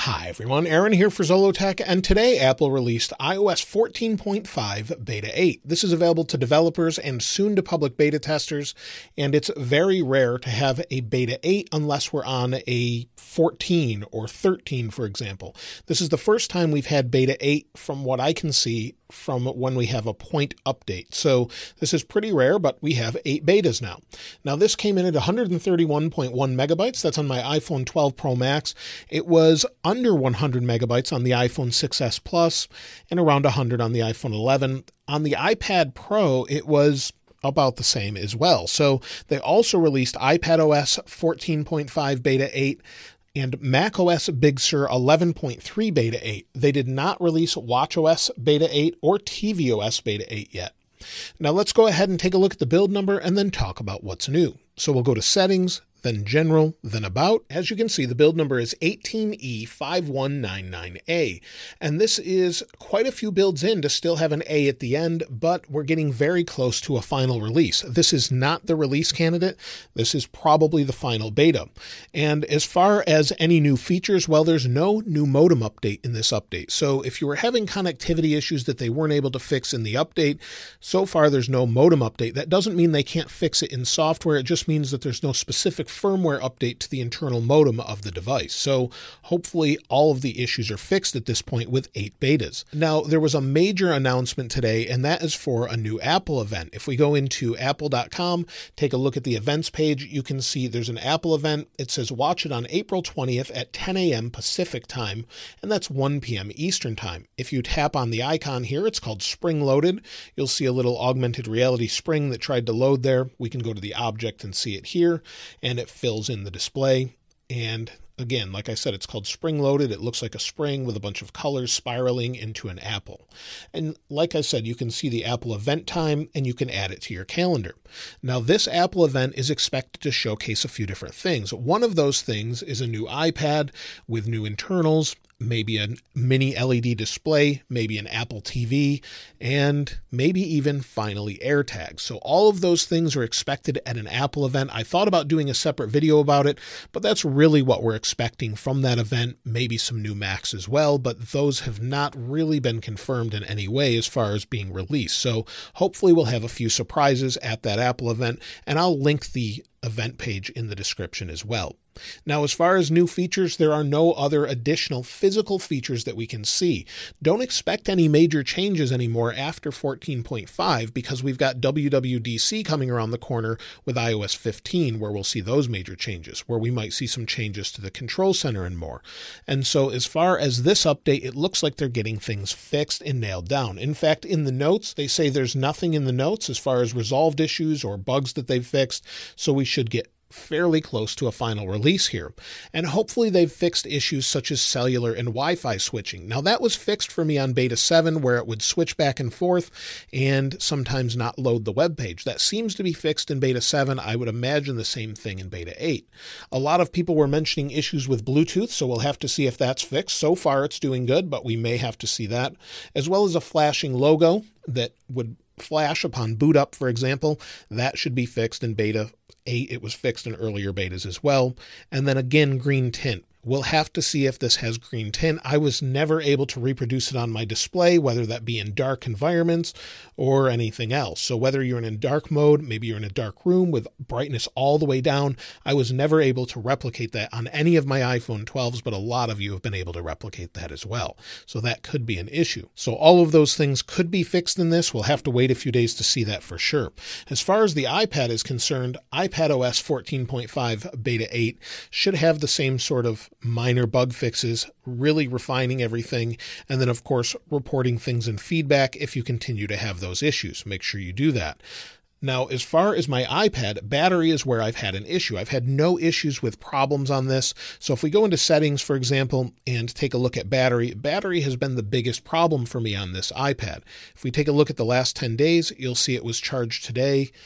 Hi everyone, Aaron here for Zollotech, and today Apple released iOS 14.5 Beta 8. This is available to developers and soon to public beta testers, and it's very rare to have a Beta 8 unless we're on a 14 or 13, for example. This is the first time we've had Beta 8 from what I can see from when we have a point update. So this is pretty rare, but we have 8 betas now. Now this came in at 131.1 megabytes. That's on my iPhone 12 Pro Max. It was under 100 megabytes on the iPhone 6s Plus and around 100 on the iPhone 11. On the iPad Pro, it was about the same as well. So they also released iPadOS 14.5 Beta 8 and macOS Big Sur 11.3 Beta 8. They did not release watchOS Beta 8 or tvOS Beta 8 yet. Now let's go ahead and take a look at the build number and then talk about what's new. So we'll go to Settings, then General, then About. As you can see, the build number is 18E5199A, and this is quite a few builds in to still have an A at the end, but we're getting very close to a final release. This is not the release candidate. This is probably the final beta. And as far as any new features, well, there's no new modem update in this update. So if you were having connectivity issues that they weren't able to fix in the update, so far there's no modem update. That doesn't mean they can't fix it in software. It just means that there's no specific firmware update to the internal modem of the device. So hopefully all of the issues are fixed at this point with 8 betas. Now, there was a major announcement today, and that is for a new Apple event. If we go into apple.com, take a look at the events page, you can see there's an Apple event. It says watch it on April 20th at 10 a.m. Pacific time, and that's 1 p.m. Eastern time. If you tap on the icon here, it's called Spring Loaded. You'll see a little augmented reality spring that tried to load there. We can go to the object and see it here, and it fills in the display. And again, like I said, it's called Spring Loaded. It looks like a spring with a bunch of colors spiraling into an apple. And like I said, you can see the Apple event time and you can add it to your calendar. Now, this Apple event is expected to showcase a few different things. One of those things is a new iPad with new internals, maybe a mini LED display, maybe an Apple TV, and maybe even finally AirTags. So all of those things are expected at an Apple event. I thought about doing a separate video about it, but that's really what we're expecting from that event. Maybe some new Macs as well, but those have not really been confirmed in any way as far as being released. So hopefully we'll have a few surprises at that Apple event, and I'll link the event page in the description as well. Now, as far as new features, there are no other additional physical features that we can see. Don't expect any major changes anymore after 14.5 because we've got WWDC coming around the corner with iOS 15, where we'll see those major changes, where we might see some changes to the control center and more. And so as far as this update, it looks like they're getting things fixed and nailed down. In fact, in the notes, they say there's nothing in the notes as far as resolved issues or bugs that they've fixed, so we should get fairly close to a final release here. And hopefully they've fixed issues such as cellular and Wi-Fi switching. Now that was fixed for me on Beta 7 where it would switch back and forth and sometimes not load the web page. That seems to be fixed in Beta 7. I would imagine the same thing in Beta 8. A lot of people were mentioning issues with Bluetooth, so we'll have to see if that's fixed. So far it's doing good, but we may have to see that, as well as a flashing logo that would flash upon boot up, for example. That should be fixed in Beta 8. It was fixed in earlier betas as well. And then again, green tint. We'll have to see if this has green tint. I was never able to reproduce it on my display, whether that be in dark environments or anything else. So whether you're in a dark mode, maybe you're in a dark room with brightness all the way down, I was never able to replicate that on any of my iPhone 12s, but a lot of you have been able to replicate that as well. So that could be an issue. So all of those things could be fixed in this. We'll have to wait a few days to see that for sure. As far as the iPad is concerned, iPadOS 14.5 Beta 8 should have the same sort of minor bug fixes, really refining everything, and then of course reporting things in feedback if you continue to have those issues. Make sure you do that. Now, as far as my iPad, battery is where I've had an issue. I've had no issues with problems on this. So if we go into settings, for example, and take a look at battery, battery has been the biggest problem for me on this iPad. If we take a look at the last 10 days, you'll see it was charged today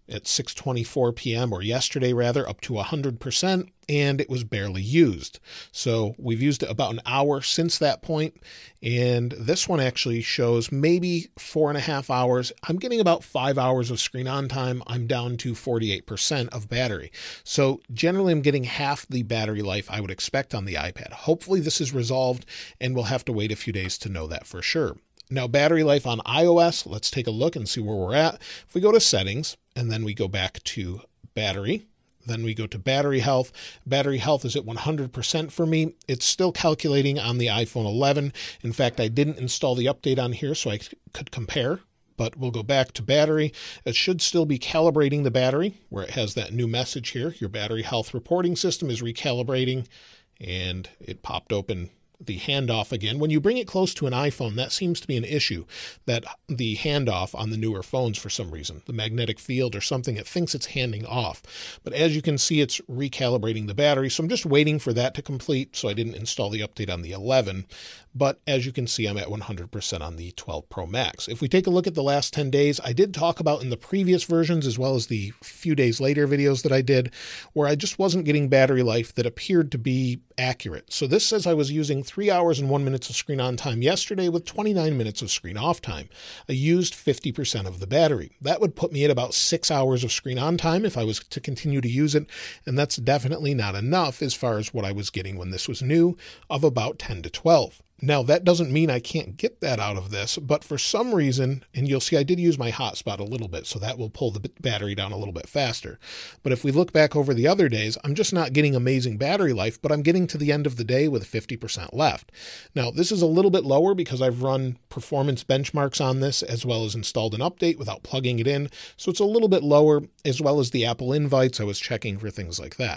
at 6:24 p.m. or yesterday rather, up to 100%, and it was barely used. So we've used it about an hour since that point, and this one actually shows maybe 4.5 hours. I'm getting about 5 hours of screen on time. I'm down to 48% of battery. So generally I'm getting half the battery life I would expect on the iPad. Hopefully this is resolved, and we'll have to wait a few days to know that for sure. Now, battery life on iOS, let's take a look and see where we're at. If we go to settings and then we go back to battery, then we go to battery health. Battery health is at 100% for me. It's still calculating on the iPhone 11. In fact, I didn't install the update on here so I could compare, but we'll go back to battery. It should still be calibrating the battery where it has that new message here. Your battery health reporting system is recalibrating, and it popped open the handoff again. When you bring it close to an iPhone, that seems to be an issue, that the handoff on the newer phones for some reason, the magnetic field or something, it thinks it's handing off. But as you can see, it's recalibrating the battery. So I'm just waiting for that to complete. So I didn't install the update on the 11. But as you can see, I'm at 100% on the 12 Pro Max. If we take a look at the last 10 days, I did talk about in the previous versions, as well as the few days later videos that I did, where I just wasn't getting battery life that appeared to be accurate. So this says I was using 3 hours and 1 minute of screen on time yesterday with 29 minutes of screen off time. I used 50% of the battery. That would put me at about 6 hours of screen on time if I was to continue to use it. And that's definitely not enough as far as what I was getting when this was new, of about 10 to 12. Now, that doesn't mean I can't get that out of this, but for some reason, and you'll see I did use my hotspot a little bit, so that will pull the battery down a little bit faster. But if we look back over the other days, I'm just not getting amazing battery life, but I'm getting to the end of the day with 50% left. Now, this is a little bit lower because I've run performance benchmarks on this, as well as installed an update without plugging it in. So it's a little bit lower, as well as the Apple invites. I was checking for things like that.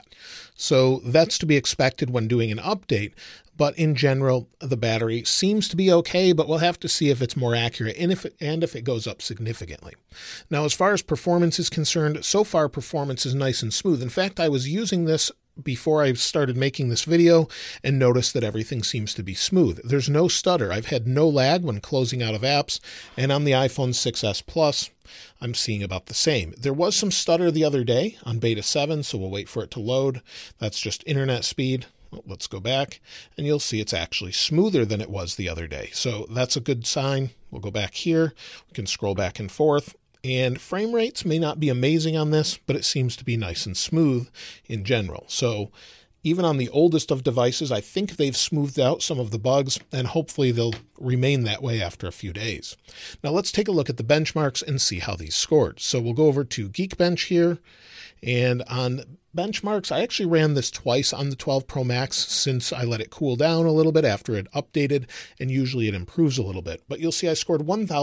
So that's to be expected when doing an update. But in general, the battery seems to be okay, but we'll have to see if it's more accurate and if it goes up significantly. Now, as far as performance is concerned, so far performance is nice and smooth. In fact, I was using this before I started making this video and noticed that everything seems to be smooth. There's no stutter. I've had no lag when closing out of apps, and on the iPhone 6s Plus, I'm seeing about the same. There was some stutter the other day on beta 7, so we'll wait for it to load. That's just internet speed. Let's go back, and you'll see it's actually smoother than it was the other day. So that's a good sign. We'll go back here. We can scroll back and forth. And frame rates may not be amazing on this, but it seems to be nice and smooth in general. So even on the oldest of devices, I think they've smoothed out some of the bugs, and hopefully they'll remain that way after a few days. Now let's take a look at the benchmarks and see how these scored. So we'll go over to Geekbench here, and on benchmarks, I actually ran this twice on the 12 Pro Max since I let it cool down a little bit after it updated, and usually it improves a little bit. But you'll see I scored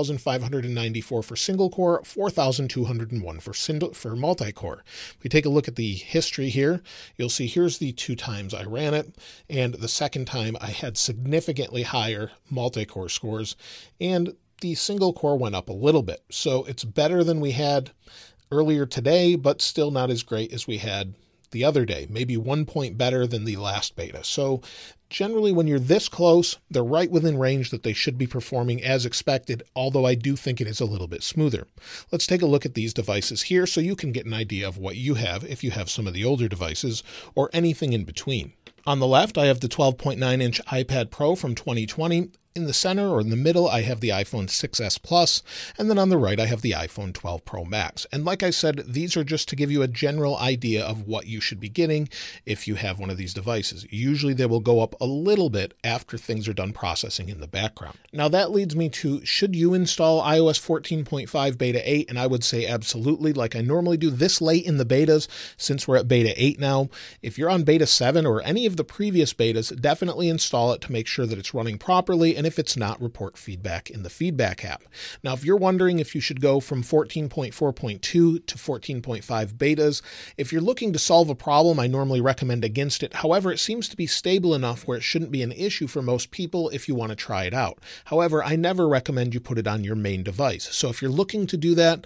1,594 for single core, 4,201 for multi-core. If we take a look at the history here, you'll see here's the 2 times I ran it, and the second time I had significantly higher multi-core scores, and the single core went up a little bit. So it's better than we had earlier today, but still not as great as we had the other day, maybe 1 point better than the last beta. So generally when you're this close, they're right within range that they should be performing as expected, although I do think it is a little bit smoother. Let's take a look at these devices here so you can get an idea of what you have if you have some of the older devices or anything in between. On the left, I have the 12.9-inch iPad Pro from 2020. In the center or in the middle, I have the iPhone 6s Plus, and then on the right, I have the iPhone 12 Pro Max. And like I said, these are just to give you a general idea of what you should be getting if you have one of these devices. Usually they will go up a little bit after things are done processing in the background. Now that leads me to, should you install iOS 14.5 Beta 8? And I would say absolutely, like I normally do this late in the betas, since we're at Beta 8 now. If you're on Beta 7 or any of the previous betas, definitely install it to make sure that it's running properly, and if it's not, report feedback in the feedback app. Now, if you're wondering if you should go from 14.4.2 to 14.5 betas, if you're looking to solve a problem, I normally recommend against it. However, it seems to be stable enough where it shouldn't be an issue for most people if you want to try it out. However, I never recommend you put it on your main device. So if you're looking to do that,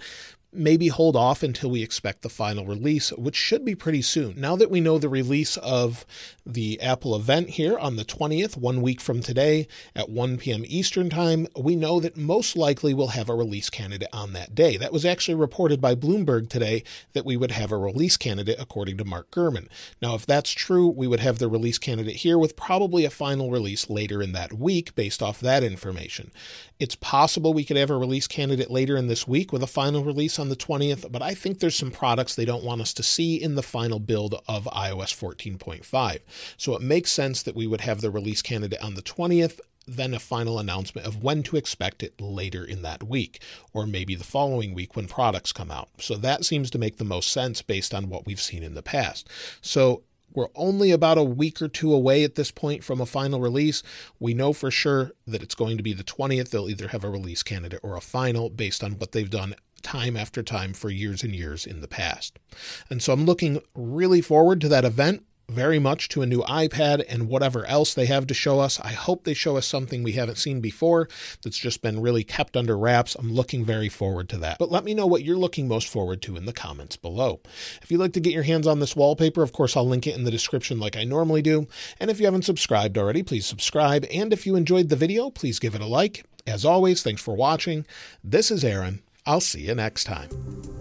maybe hold off until we expect the final release, which should be pretty soon. Now that we know the release of the Apple event here on the 20th, 1 week from today at 1 p.m. Eastern Time, we know that most likely we'll have a release candidate on that day. That was actually reported by Bloomberg today that we would have a release candidate, according to Mark Gurman. Now, if that's true, we would have the release candidate here with probably a final release later in that week based off that information. It's possible we could have a release candidate later in this week with a final release on the 20th, but I think there's some products they don't want us to see in the final build of iOS 14.5. So it makes sense that we would have the release candidate on the 20th, then a final announcement of when to expect it later in that week, or maybe the following week when products come out. So that seems to make the most sense based on what we've seen in the past. So we're only about a week or two away at this point from a final release. We know for sure that it's going to be the 20th. They'll either have a release candidate or a final based on what they've done time after time for years and years in the past. And so I'm looking really forward to that event, very much to a new iPad and whatever else they have to show us. I hope they show us something we haven't seen before that's just been really kept under wraps. I'm looking very forward to that. But let me know what you're looking most forward to in the comments below. If you'd like to get your hands on this wallpaper, of course, I'll link it in the description like I normally do. And if you haven't subscribed already, please subscribe. And if you enjoyed the video, please give it a like. As always, thanks for watching. This is Aaron. I'll see you next time.